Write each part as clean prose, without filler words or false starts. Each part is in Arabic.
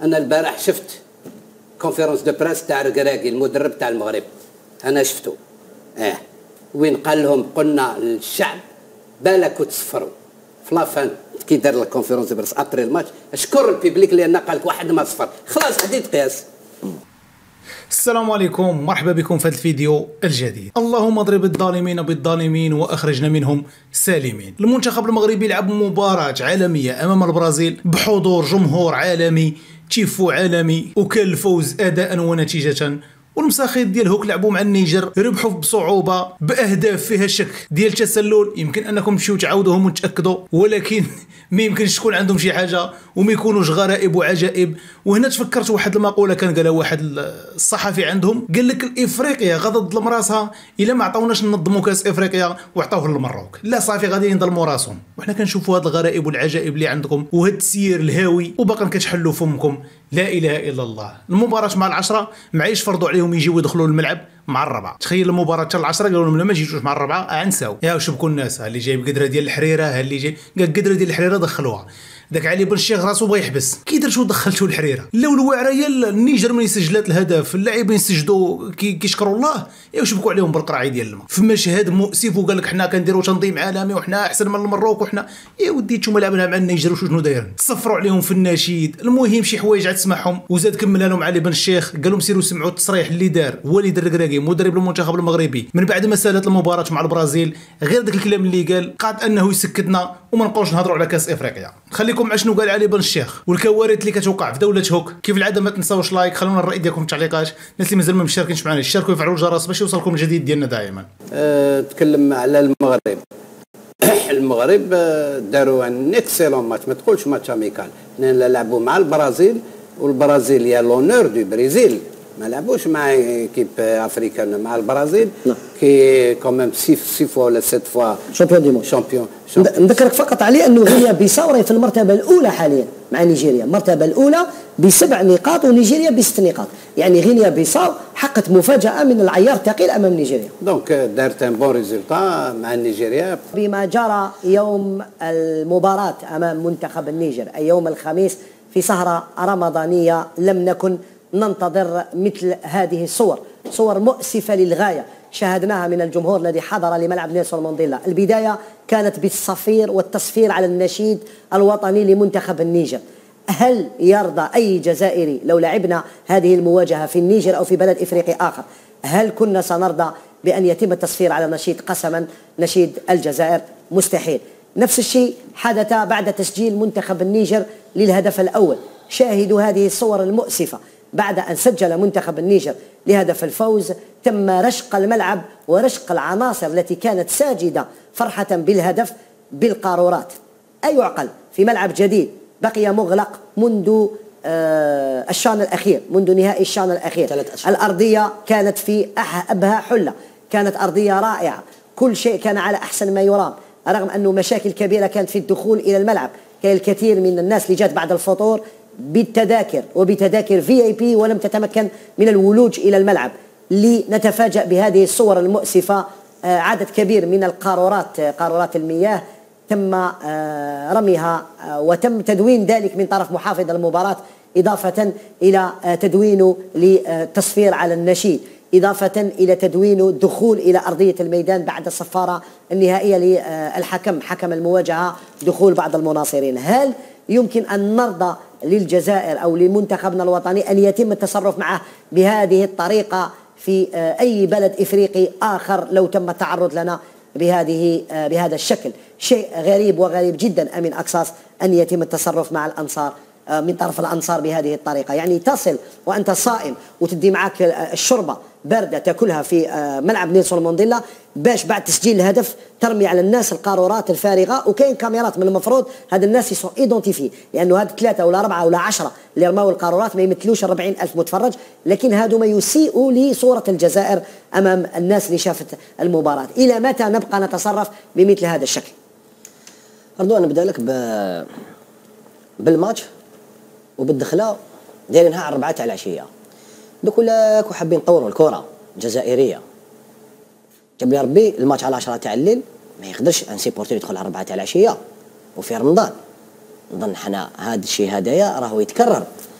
انا البارح شفت كونفيرونس دو بريس تاع الكراكي المدرب تاع المغرب، انا شفته وين قال لهم قلنا للشعب بالك تصفروا في لافان كي دار الكونفيرونس دو بريس ابري الماتش، اشكر البيبليك لان قال لك واحد ما صفر، خلاص حديد قياس. السلام عليكم، مرحبا بكم في هذا الفيديو الجديد. اللهم اضرب الظالمين بالظالمين واخرجنا منهم سالمين. المنتخب المغربي لعب مباراة عالمية امام البرازيل بحضور جمهور عالمي، تيفو عالمي، وكان الفوز اداء ونتيجة. والمساخيط ديال هوك لعبوا مع النيجر، ربحوا بصعوبه باهداف فيها شك ديال تسلل. يمكن انكم تمشيو تعاودوهم وتاكدوا، ولكن ما يمكنش تكون عندهم شي حاجه وما يكونوش غرائب وعجائب. وهنا تفكرت واحد المقوله كان قالها واحد الصحفي عندهم، قال لك افريقيا غادا تظلم راسها الا ما عطاوناش ننظموا كاس افريقيا وعطاوه للمروك، لا صافي غادي ينظلموا راسهم. وحنا كنشوفوا هاد الغرائب والعجائب اللي عندكم وهاد التسيير الهاوي وباقا كتحلوا فمكم. لا اله الا الله. المباراه مع العشره معيش فرضوا عليهم يجيو يدخلوا الملعب مع الربعه. تخيل المباراه حتى العشره قالوا لهم لا ما تجيوش مع الربعه، نساو يا شبكوا الناس. اللي جايب قدره ديال الحريره، اللي جاي قال قدره ديال الحريره دخلوها. داك علي بن الشيخ راسو بغا يحبس، كي درتو دخلتو الحريره. لا الواعره هي النيجر من سجلات الهدف، اللاعبين سجدوا كيشكروا الله، يا شبكوا عليهم بالقرعي ديال الماء في مشهد مؤسف. وقال لك حنا كنديروا تنظيم عالمي وحنا احسن من المروك وحنا يا ودي نتوما لعبنا مع النيجر وشنو دايرين، صفروا عليهم في النشيد. المهم شي حوايج عاد تسمعهم. وزاد كملها لهم علي بن الشيخ، قال لهم سيروا سمعوا التصريح اللي دار وليد الركراكي مدرب المنتخب المغربي من بعد ما سالت المباراه مع البرازيل. غير داك الكلام اللي قال قاد انه يسكتنا وما نبقاوش نهضروا على كاس افريقيا. خليكم مع شنو قال علي بن الشيخ والكوارث اللي كتوقع في دوله هوك. كيف العاده ما تنساوش لايك، خلونا الراي ديالكم في التعليقات. الناس اللي مازال ما مشاركينش معنا يشاركوا ويفعلوا الجرس باش يوصلكم الجديد ديالنا دائما. تكلم على المغرب. المغرب داروا ان اكسيلون ماتش، ما تقولش ماتش اميكال، لان لعبوا مع البرازيل والبرازيل يا لونور دو برازيل، ما لعبوش مع ايكيب افريكان، مع البرازيل كي كوميم 6 فوا ولا 7 فوا شامبيون دي موند. شامبيون. نذكرك فقط عليه انه غينيا بيساو راهي في المرتبه الاولى حاليا مع نيجيريا، المرتبه الاولى ب7 نقاط ونيجيريا ب6 نقاط، يعني غينيا بيساو حققت مفاجاه من العيار الثقيل امام نيجيريا. دونك دارت ان بون ريزولتا مع نيجيريا. بما جرى يوم المباراه امام منتخب النيجر اي يوم الخميس في سهره رمضانيه، لم نكن ننتظر مثل هذه الصور، صور مؤسفه للغايه شاهدناها من الجمهور الذي حضر لملعب نيلسون مانديلا. البدايه كانت بالصفير والتصفير على النشيد الوطني لمنتخب النيجر. هل يرضى اي جزائري لو لعبنا هذه المواجهه في النيجر او في بلد افريقي اخر، هل كنا سنرضى بان يتم التصفير على نشيد قسما نشيد الجزائر؟ مستحيل. نفس الشيء حدث بعد تسجيل منتخب النيجر للهدف الاول. شاهدوا هذه الصور المؤسفه. بعد أن سجل منتخب النيجر لهدف الفوز تم رشق الملعب ورشق العناصر التي كانت ساجدة فرحة بالهدف بالقارورات. أي يعقل في ملعب جديد بقي مغلق منذ الشان الأخير، منذ نهائي الشان الأخير. الأرضية كانت في أبهى حلة، كانت أرضية رائعة، كل شيء كان على أحسن ما يرام، رغم أنه مشاكل كبيرة كانت في الدخول إلى الملعب. كان الكثير من الناس اللي جات بعد الفطور بالتذاكر وبتذاكر VIP ولم تتمكن من الولوج إلى الملعب. لنتفاجأ بهذه الصور المؤسفة. عدد كبير من القارورات، قارورات المياه، تم رميها وتم تدوين ذلك من طرف محافظ المباراة، إضافة إلى تدوينه للتصفير على النشيد، إضافة إلى تدوين الدخول إلى أرضية الميدان بعد الصفارة النهائية للحكم، حكم المواجهة، دخول بعض المناصرين. هل يمكن أن نرضى للجزائر أو لمنتخبنا الوطني أن يتم التصرف معه بهذه الطريقة في أي بلد إفريقي آخر لو تم التعرض لنا بهذا الشكل؟ شيء غريب وغريب جدا أمين أقصاص أن يتم التصرف مع الأنصار من طرف الأنصار بهذه الطريقة. يعني تصل وأنت صائم وتدي معك الشربة باردة تأكلها في ملعب نيلسون مانديلا باش بعد تسجيل الهدف ترمي على الناس القارورات الفارغة. وكاين كاميرات من المفروض هاد الناس يسون ايدونتيفي، لأنه هاد 3 ولا 4 ولا 10 اللي رماو القارورات ما يمثلوش 40,000 متفرج، لكن هادو ما يسيئوا لصورة الجزائر أمام الناس اللي شافت المباراة. إلى متى نبقى نتصرف بمثل هذا الشكل؟ أرجو نبدأ لك بالماتش وبالدخله دايرينها على 4 تاع العشيه. دوك ولاك وحابين نطوروا الكره الجزائريه. جاب لي ربي الماتش على 10 تاع الليل ما يقدرش ان سيبورتي يدخل على 4 تاع العشيه وفي رمضان. نظن حنا هذا الشيء هدايا راهو يتكرر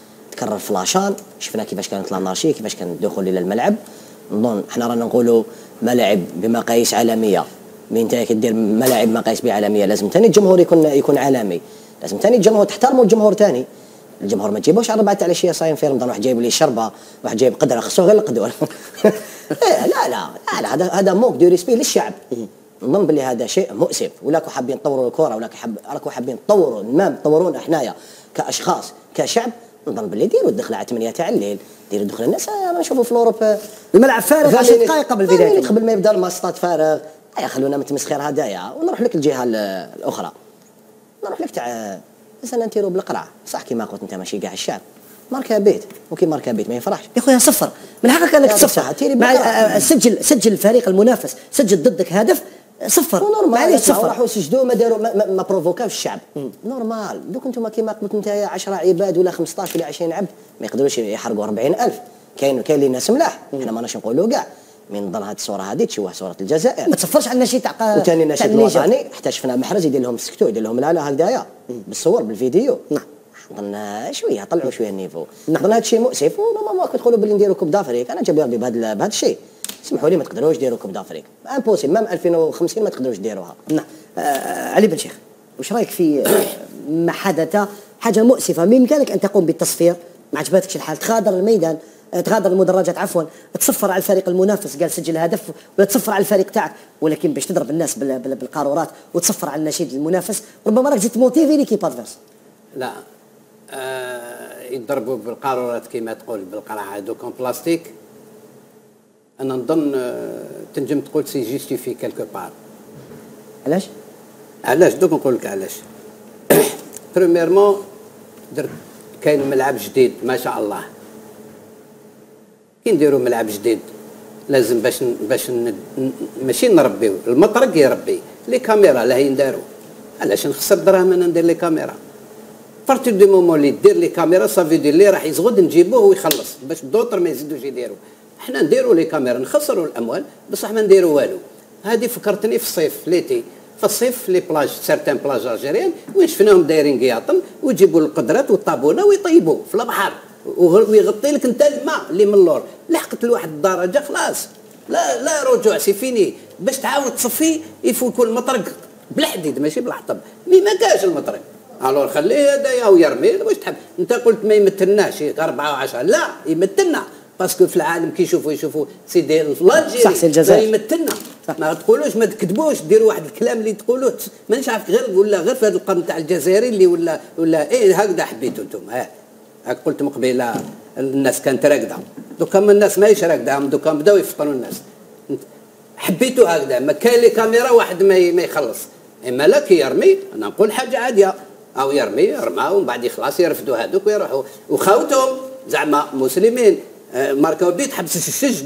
كرر فلاشان، شفنا كيفاش كانت لانارشي، كيفاش كان الدخول الى الملعب. نظن احنا رانا نقولوا ملاعب بمقاييس عالميه، من انت كدير ملاعب مقاييس بعالميه لازم ثاني الجمهور يكون عالمي، لازم ثاني الجمهور تحترموا الجمهور ثاني. الجمهور ما تجيبوش على 4 تاع العشيه صايم في رمضان، واحد جايب لي شربه، واحد جايب قدره، خصو غير القدوه. لا لا لا، هذا موك دو ريسبي للشعب. نظن باللي هذا شيء مؤسف. ولاكو حابين تطوروا الكره، راكو حابين تطوروا المام، تطورونا حنايا كاشخاص كشعب. نظن باللي ديروا الدخله على 8 تاع الليل، ديروا الدخله. الناس نشوفوا في اوروبا الملعب فارغ 10 دقائق قبل البدايه، قبل ما يبدا الماستات فارغ. خلونا من التمسخير هدايا ونروح لك الجهه الاخرى، نروح لك تاع مثلا نتيروا بالقرعه. صح كيما قلت انت ماشي كاع الشعب ماركا بيت، وكي ماركا بيت ما يفرحش يا خويا. صفر من حقك انك تصفر. سجل فريق المنافس سجل ضدك هدف، صفر. معليش صفر. راحوا سجدوا ما داروا ما بروفوكاوش الشعب. نورمال. دوك انتم كيما قلت انت 10 عباد ولا 15 ولا 20 عبد ما يقدروش يحرقوا 40,000. كاين اللي ناس ملاح، احنا ماناش نقولوا كاع. من نظن هذه الصوره هذه تشوه صوره الجزائر، ما تصفرش على النشيد تاع وثاني النشيد الوطني حتى شفنا محرز يدير لهم سكتوا، يدير لهم لا هكذايا بالصور بالفيديو. نظن شويه طلعوا شويه النيفو. نظن هذا الشيء مؤسف. وما تقولوا باللي نديروا كوب دافريك، انا جاب ربي بهذا الشيء. سمحوا لي ما تقدروش ديروا كوب دافريك، امبوسيبل. مام 2050 ما تقدروش ديروها. نعم. علي بن شيخ، وش رايك في ما حدث؟ حاجه مؤسفه. بامكانك ان تقوم بالتصفير، ما عجبتكش الحال تغادر الميدان، تغادر المدرجات عفوا، تصفر على الفريق المنافس قال سجل هدف، ولا تصفر على الفريق تاعك، ولكن باش تضرب الناس بالقارورات وتصفر على النشيد المنافس، ربما راك جيت موتيفي ليكيب ادفيرس. لا يضربوا بالقارورات كما تقول بالقرعه دوكم بلاستيك. انا نظن تنجم تقول سي جيستيفي كالكو بار. علاش دوك نقول لك علاش. بريميرمون درت كاين ملعب جديد ما شاء الله. كي نديروا ملعب جديد لازم باش ماشي نربيو المطرق يربي لي كاميرا لا ينداروا. علاش نخسر دراهم انا ندير لي كاميرا؟ بارتي دو مومون اللي دير لي كاميرا صافي دير لي راح يزغد نجيبوه ويخلص باش دوطر ما يزيدوش يديروا. احنا نديروا لي كاميرا نخسروا الاموال بصح ما نديروا والو. هذه فكرتني في الصيف ليتي. في الصيف لي بلاج سيرتان بلاج الجيريان وين شفناهم دايرين قياطن ويجيبوا القدرات والطابونه ويطيبوا في البحر ويغطي لك انت الماء اللي من اللور. لحقت لواحد الدرجه خلاص لا رجوع سي فيني. باش تعاود تصفي يفو يكون المطرق بالحديد ماشي بالحطب. مي ما كاش المطرق الور خليه هذايا ويرمي. واش تحب انت؟ قلت ما يمثلناش 4 و10. لا يمثلنا باسكو في العالم كي يشوفوا سيدي الجيري صح سي الجزائر يمثلنا. ما تقولوش ما تكذبوش ديروا واحد الكلام اللي تقولوه مانيش عارف غير في هذا القرن تاع الجزائري اللي ولا ايه هكذا حبيتوا انتم. هاك قلت من قبيله الناس كانت راقده. دوكا الناس ماهيش راقده دوكا بداو يفطنوا الناس. حبيتوا هكذا ما كاين لي كاميرا واحد ما يخلص. اما لا كي يرمي انا نقول حاجه عاديه او يرمي رماو ومن بعد خلاص يرفدوا هذوك ويروحوا وخاوتهم زعما مسلمين ماركاو بيت حبس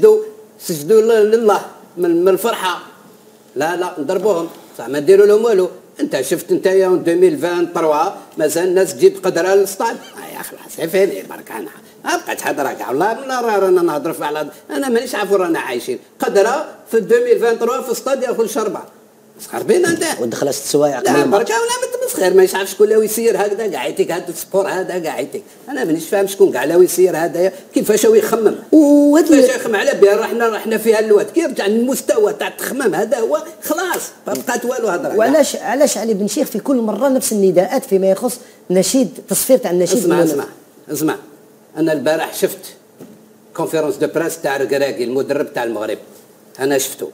سجدوا لله من الفرحه. لا نضربوهم صح ما نديروا لهم والو. انت شفت انت يا 2023 مازال الناس تجيب قدره للسطاد. يا خلاص عفيني برك انا ما بقيت حاضره كاع والله رانا نهضر على انا مانيش عارف رانا عايشين قدره في 2023 في السطاد ياكل شربه. مسخر بينا انت ودخل 6 سوايع لا برك ولا متمسخر مانيش عارف شكون لاوي يسير هكذا كاع يعطيك هذا السبور هذا كاع يعطيك. انا مانيش فاهم شكون كاع لاوي يسير هذايا كيفاش هو يخمم كيفاش يخمم على بها رحنا فيها الوقت كي يرجع المستوى تاع التخمام هذا هو خلاص ما بقات والو هضره. وعلاش علي بن شيخ في كل مره نفس النداءات فيما يخص نشيد تصفير تاع النشيد؟ اسمع انا البارح شفت كونفيرونس دو بريس تاع الكراكي المدرب تاع المغرب انا شفته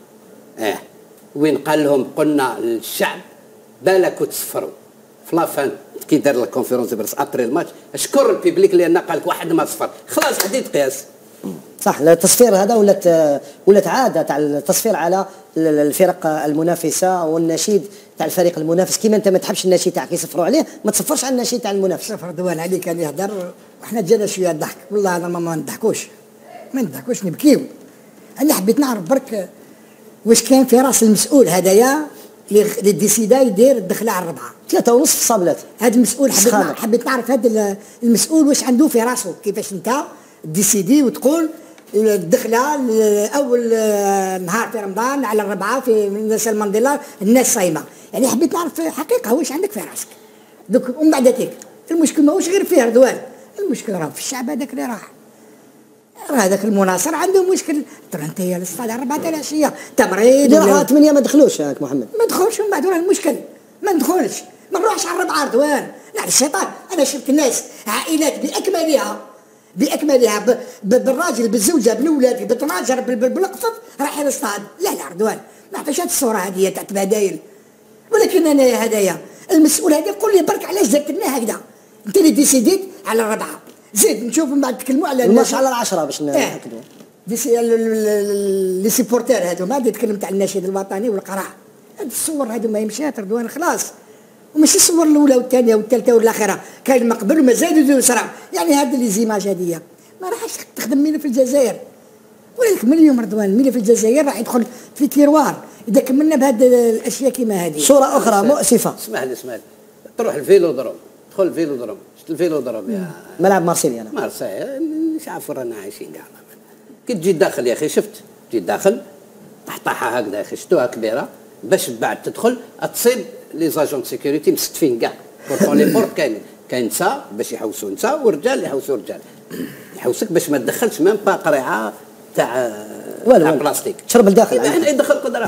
وين قال لهم قلنا للشعب بالك تصفروا في لافان كي دار الكونفيرونس دو بريس ابري الماتش اشكر البيبليك لان قال لك واحد ما صفر خلاص حديد قياس. صح التصفير هذا ولات عاده تاع التصفير على الفرق المنافسه والنشيد تاع الفريق المنافس. كيما انت ما تحبش النشيد تاعك يصفروا عليه ما تصفرش على النشيد تاع المنافس. صفر دوان عليه كان يهدر وحنا جانا شويه ضحك. والله انا ما نضحكوش نبكيو. انا حبيت نعرف برك واش كان في راس المسؤول هذايا اللي ديسيدا يدير الدخله على 4 3:30 في الصابلات. هذا المسؤول حبيت نعرف هذا المسؤول واش عنده في راسه كيفاش انت ديسيدي وتقول الدخله اول نهار في رمضان على 4 في نيلسون مانديلا الناس صايمه. يعني حبيت نعرف حقيقه واش عندك في راسك دوك. ومن بعد ذلك المشكل ماهوش غير فيه رضوان. المشكل راه في الشعب هذاك اللي راح، هذاك المناصر عنده مشكل. ترى انت يا الاستاذ 4 تاع العشيه تمريض اللي 8 ما دخلوش هاك محمد، ما دخلش من بعد. ولا المشكل ما ندخلش، ما نروحش على 4 رضوان. لا الشيطان. انا شفت الناس عائلات باكملها بالراجل بالزوجه بالاولاد بالتناجر بالقفط رايحين الاستاد. لا رضوان ما عرفتش هاد الصوره هذه تاع بدايل. ولكن انا هدايا المسؤول هذا يقول لي برك علاش درت لنا هكذا. انت اللي ديسيديت على 4 زيد نشوف من بعد تكلموا على الماتش على 10 باش ناكدوا. لي سيبورتير هذو ما تكلمت تاع الناشد الوطني والقراء. هاد الصور هذو ما يمشيات رضوان خلاص. وماشي الصور الاولى والثانيه والثالثه والاخيره، كاين ما قبل وما زادوا يسرع. يعني هاد لي زيماج هذيا ما راحش تخدم مينا في الجزائر. ولكن من اليوم رضوان مينا في الجزائر راح يدخل في تيروار اذا كملنا بهاد الاشياء كيما هذه. صوره اخرى مؤسفه. اسمح لي تروح الفيلودروم، تدخل الفيلودروم، شفت الفيلودروم يا ملعب مارسيليا. انا مارسيليا مش عارف رانا عايشين كاع. كي تجي داخل يا اخي، شفت تجي داخل طحطاحه هكذا يا اخي، شفتوها كبيره باش بعد تدخل تصيب لي زاجون سيكوريتي مستفين كاع بورتون لي بورت. كاين نساء باش يحوسوا نساء ورجال يحوسوا رجال، يحوسك باش ما تدخلش ميم با قريعه تاع بلاستيك شرب الداخل. احنا يدخل قدره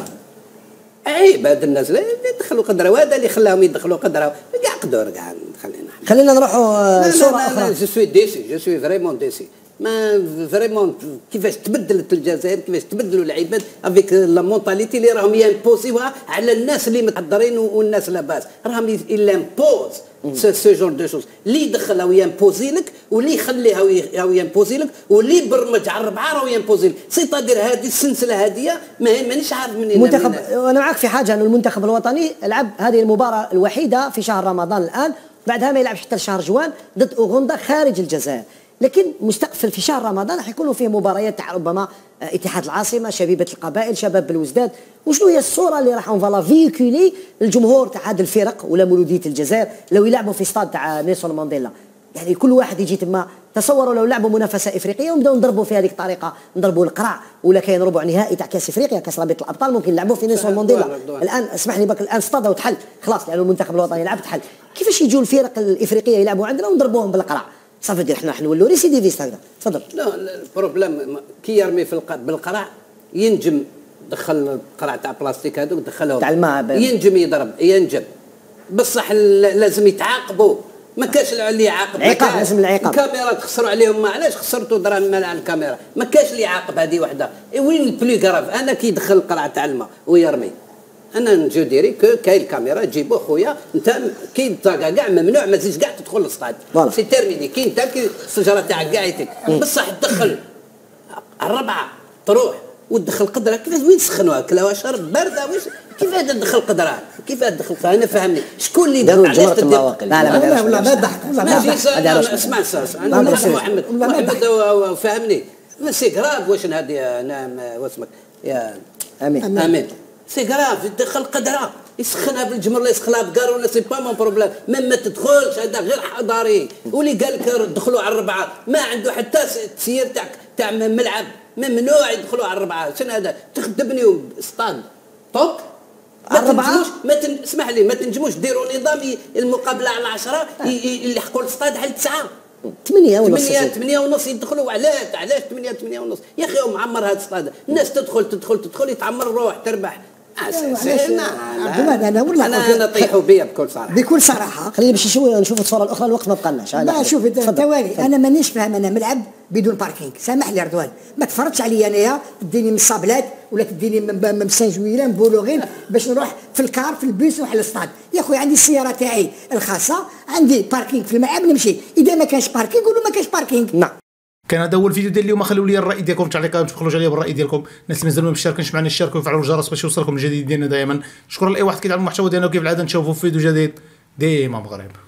عيب. هاد الناس اللي يدخلوا قدره، وهذا اللي خلاهم يدخلوا قدره كاع قدور كاع. خلينا نروحوا صوره اخرى. جو سوي ديسي، جو سوي فريمون ديسي. ما فريمون كيفاش تبدلت الجزائر، كيفاش تبدلوا العباد افيك لا مونتاليتي اللي راهم يمبوزيوها على الناس اللي متحضرين والناس لاباس. راهم يلامبوز سو جور دو شوز اللي يدخلها ويمبوزي لك، واللي يخليها ويمبوزي لك، واللي يبرمج على 4 راهو يمبوزي لك. سيتادير هذه السلسله هذه مانيش عارف منين. منتخب وانا معك في حاجه، انه المنتخب الوطني لعب هذه المباراه الوحيده في شهر رمضان الان، بعدها ما يلعبش حتى شهر جوان ضد اوغندا خارج الجزائر. لكن مستقبل في شهر رمضان راح يكونوا فيه مباريات تاع ربما اتحاد العاصمه، شبيبه القبائل، شباب بالوزداد. وشنو هي الصوره اللي راح فوالا فيكولي الجمهور تاع هذه الفرق ولا مولوديه الجزائر لو يلعبوا في استاد تاع نيلسون مانديلا؟ يعني كل واحد يجي تما. تصوروا لو لعبوا منافسه افريقيه ونبداو نضربوا في هذيك الطريقه، نضربوا القرع، ولا كاين ربع نهائي تاع كاس افريقيا، كاس رابطه الابطال، ممكن نلعبوا في نيلسون مانديلا. الان اسمح لي الان استاد وتحل خلاص، لانه المنتخب الوطني لعب تحل. كيفاش يجوا الفرق الافريقيه يلعبوا عندنا ونضربوهم بالقرع؟ صافي دير احنا نولوا ريسيديفيست هكذا. تفضل. لا البروبليم كي يرمي في بالقرع ينجم دخل القرع تاع بلاستيك هذوك دخلهم تاع الماء، ينجم يضرب ينجم، بصح لازم يتعاقبوا. ما كاش اللي يعاقب، عقاب، لازم العقاب. الكاميرا تخسروا عليهم، ما علاش خسرتوا دراهم على الكاميرا؟ ما كاش اللي يعاقب. هذه وحده. وين البلو كراف؟ انا كي يدخل القرع تاع الماء ويرمي، انا نجو ديري كاين الكاميرا جيبوه خويا انت كي تلقى كاع ممنوع ما تزيدش كاع تدخل للصطاد سي تيرميني. كي انت كي الشجره تاعك كاع يتك بصح تدخل الربعه تروح وتدخل قدره. كيفاش وين تسخنوها؟ كلاوها شرب بارده واش كيفاش تدخل قدره؟ كيفاش تدخل قدره؟ انا فهمني شكون اللي داروا جمره المواقع. لا ما ضحك اسمع انا محمد فهمني سي كراف. واش هذه نعم واسمك يا امين سي كراف يدخل قدره يسخنها بالجمر ولا يسخنها بكار ولا سي با مون بروبليم. ما تدخلش هذا غير حضاري. واللي قال لك دخلوا على الربعه ما عنده حتى تسيير تاع ملعب. ممنوع يدخلوا على الربعه. شنو هذا؟ تخدمني اسطاد طوب الربعه. اسمح لي ما تنجموش ديروا نظام المقابله على 10 يلحقوا الاستاد حل 9 8 ونص 8 ونص يدخلوا. علاش 8 ونص يا اخي؟ معمر هذا الاستاد الناس تدخل يتعمر روح تربح. انا طيحوا بيا بكل صراحه. خلينا باش نشوفوا الصوره الاخرى، الوقت ما بقالناش. لا شوف توالي انا مانيش فاهم. انا ملعب بدون باركينغ، سامح لي رضوان، ما تفرضش عليا انايا تديني من الصابلات ولا تديني من سان جويلان بولوغين باش نروح في الكار في البيس نروح للصطاد. يا خويا عندي السياره تاعي الخاصه، عندي باركينغ في الملعب نمشي. اذا ما كانش باركينغ قولوا ما كانش باركينغ. نعم. كان هذا هو الفيديو ديال اليوم. خليوا لي الراي ديالكم، تعليقات، تخرجوا عليا بالراي ديالكم. الناس اللي مازالوا ما مشاركينش معنا يشاركوا ويفعلوا الجرس باش يوصلكم الجديد ديالنا دائما. شكرا لاي واحد كيدعم المحتوى ديالنا، وكيف العاده نشوفوا في فيديو جديد ديما مغرب.